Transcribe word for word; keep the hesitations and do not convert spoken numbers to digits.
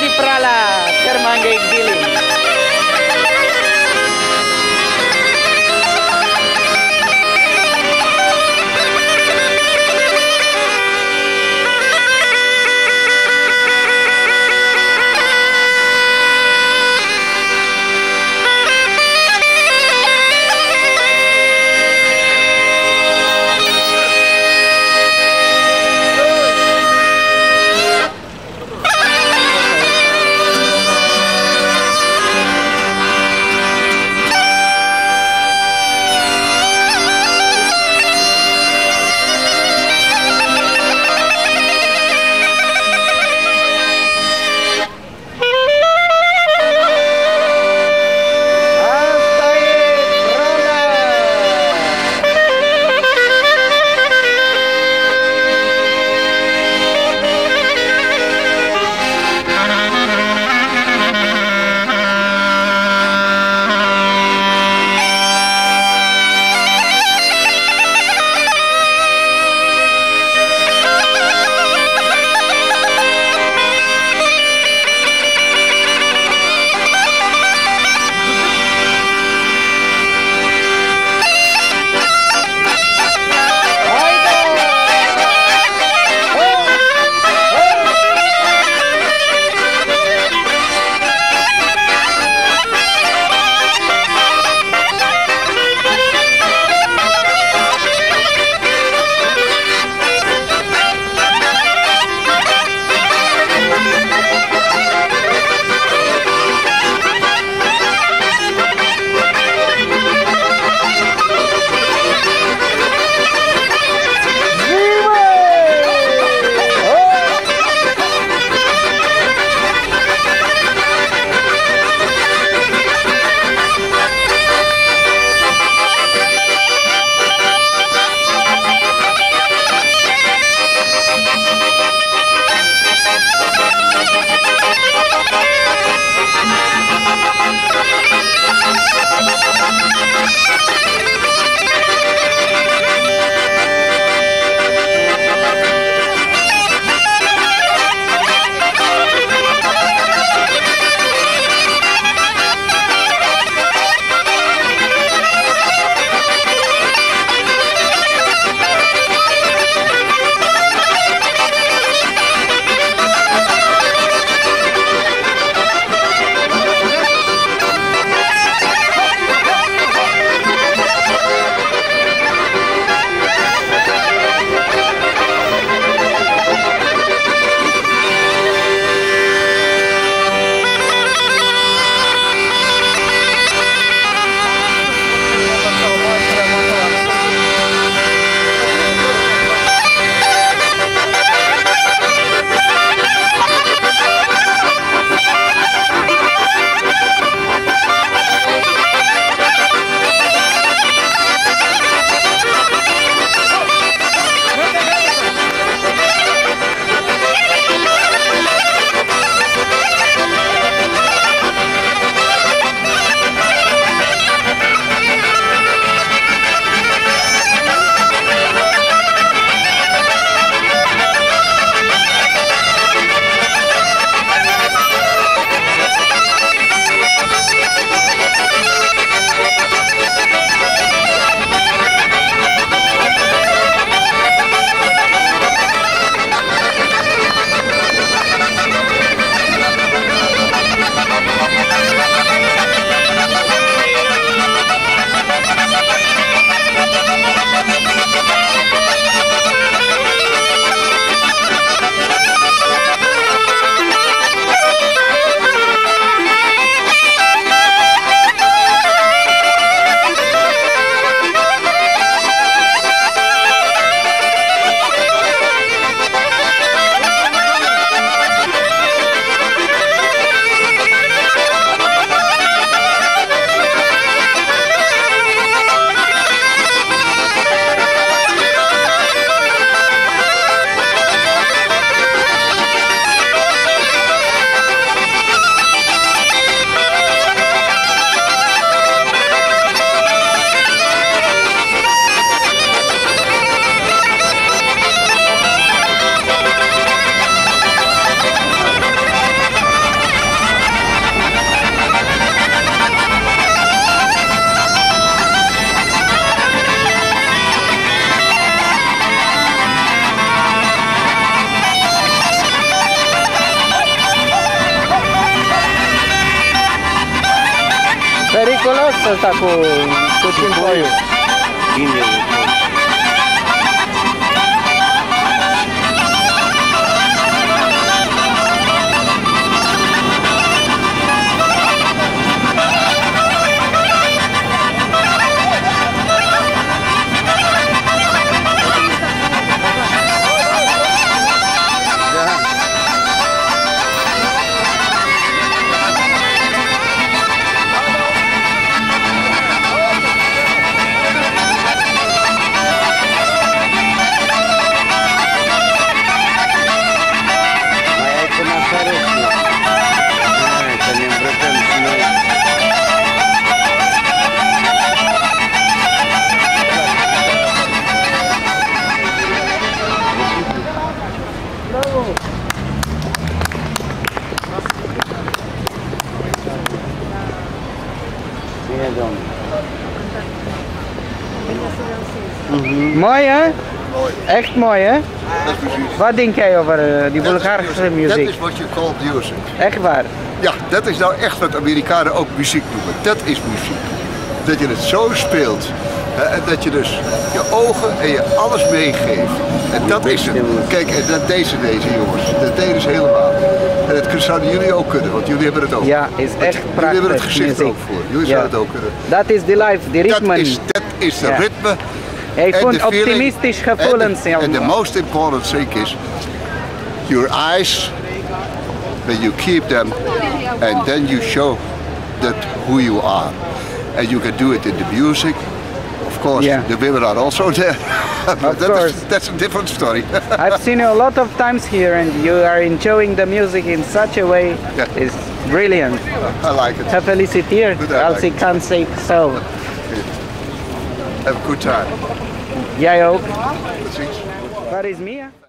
si Prala keur mangge giling. jos ăsta cu, cu cimpoiul. Bine. Mm-hmm. Mooi hè? Mooi. Echt mooi hè? Dat is precies. Wat denk jij over uh, die Bulgaarse Dat muziek? is wat je call music. Echt waar? Ja, dat is nou echt wat Amerikanen ook muziek noemen. Dat is muziek. Dat je het zo speelt. Hè, en dat je dus je ogen en je alles meegeeft. En dat is het. Kijk, en dat deze deze jongens. Dat deden ze helemaal. En dat zouden jullie ook kunnen, want jullie hebben het ook. Ja, is echt jullie prachtig. hebben het gezicht muziek. ook voor. Jullie Ja. zouden het ook kunnen. Dat is de life, de Dat ritme. is, dat is de Ja. ritme. Hij en vond de feeling. optimistisch gevoelens. En the, and the most important thing is your eyes, when you keep them and then you show that who you are. And you can do it in the music. Of course, Yeah. the women are also there. But Of that course. is, that's a different story. I've seen you a lot of times here and you are enjoying the music in such a way. Yeah. It's brilliant. I like it. Gefeliciteerd Goed, I als like ik kan zeggen zo. Have a good time. Jij ook. Precies. Waar is Mia?